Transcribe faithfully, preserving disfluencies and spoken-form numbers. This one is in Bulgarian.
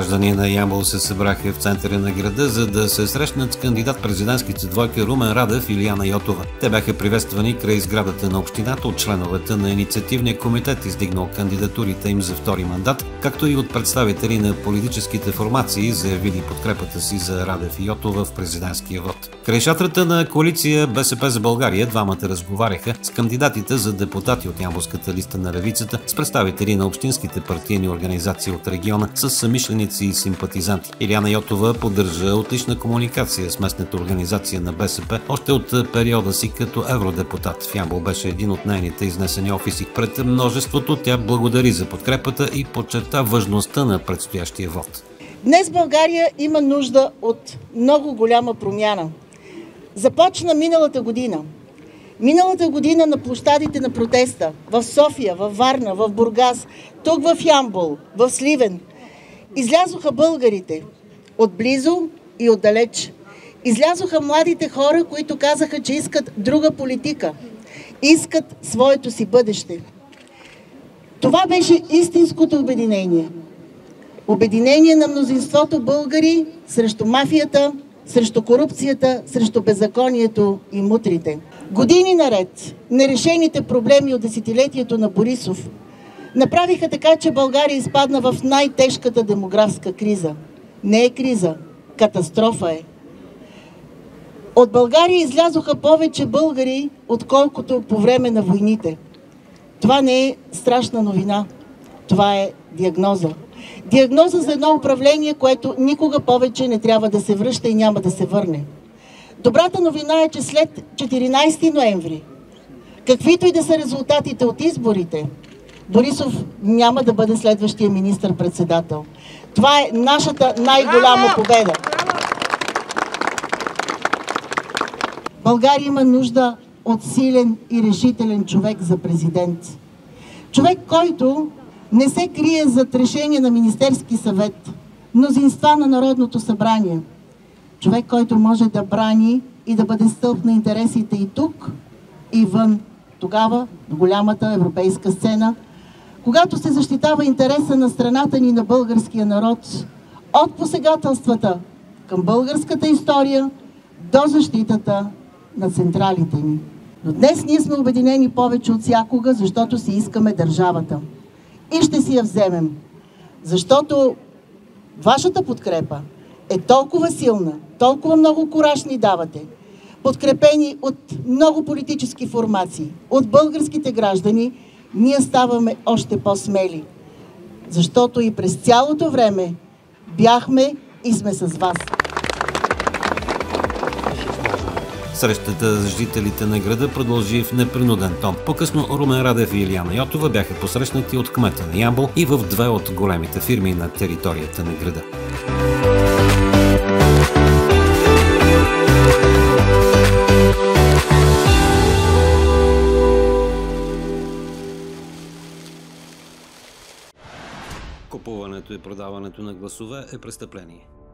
Граждани на Ямбол се събраха в центъра на града, за да се срещнат с кандидат-президентските двойки Румен Радев и Илияна Йотова. Те бяха приветствани край сградата на общината от членовете на инициативния комитет, издигнал кандидатурите им за втори мандат, както и от представители на политическите формации, заявили подкрепата си за Радев и Йотова в президентския вод. Край шатрата на коалиция БСП за България двамата разговаряха с кандидатите за депутати от Ямболската листа на левицата, с представители на общинските партийни организации от региона, с съмишленици и симпатизанти. Илияна Йотова поддържа отлична комуникация с местната организация на БСП още от периода си като евродепутат. В Ямбол беше един от нейните изнесени офиси. Пред множеството тя благодари за подкрепата и подчерта важността на предстоящия вод. Днес България има нужда от много голяма промяна. Започна миналата година. Миналата година на площадите на протеста в София, в Варна, в Бургас, тук в Ямбол, в Сливен, излязоха българите отблизо и отдалеч. Излязоха младите хора, които казаха, че искат друга политика, искат своето си бъдеще. Това беше истинското обединение. Обединение на мнозинството българи срещу мафията, срещу корупцията, срещу беззаконието и мутрите. Години наред нерешените проблеми от десетилетието на Борисов направиха така, че България изпадна в най-тежката демографска криза. Не е криза, катастрофа е. От България излязоха повече българи, отколкото по време на войните. Това не е страшна новина, това е диагноза. Диагноза за едно управление, което никога повече не трябва да се връща и няма да се върне. Добрата новина е, че след четиринайсети ноември, каквито и да са резултатите от изборите, Борисов няма да бъде следващия министър-председател. Това е нашата най-голяма победа. България има нужда от силен и решителен човек за президент. Човек, който не се крие зад решение на Министерски съвет, мнозинства на Народното събрание. Човек, който може да брани и да бъде стълб на интересите и тук, и вън. Тогава на голямата европейска сцена, когато се защитава интереса на страната ни, на българския народ, от посегателствата към българската история до защитата на централите ни. Но днес ние сме обединени повече от всякога, защото си искаме държавата. И ще си я вземем. Защото вашата подкрепа е толкова силна, толкова много кураж ни давате, подкрепени от много политически формации, от българските граждани, ние ставаме още по-смели. Защото и през цялото време бяхме и сме с вас. Срещата с жителите на града продължи в непринуден тон. По-късно Румен Радев и Илияна Йотова бяха посрещнати от кмета на Ямбол и в две от големите фирми на територията на града. Купуването и продаването на гласове е престъпление.